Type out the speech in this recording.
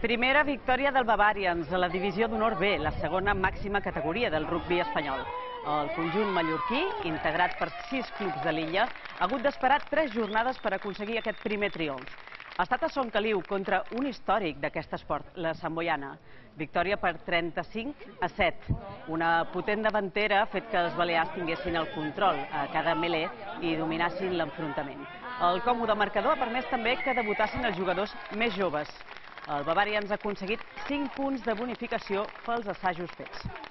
Primera victòria del Bavarians a la divisió d'honor B, la segona màxima categoria del rugbi espanyol. El conjunt mallorquí, integrat per 6 clubs de l'illa, ha hagut d'esperar 3 jornades per aconseguir aquest primer triomf. Ha estat a Son Caliu contra un històric d'aquest esport, la Santboiana. Victòria per 35-7. Una potent davantera ha fet que els balears tinguessin el control a cada melé i dominassin l'enfrontament. El còmode marcador ha permès també que debutassin els jugadors més joves. El Bavarians ha aconseguit 5 punts de bonificació pels assajos fets.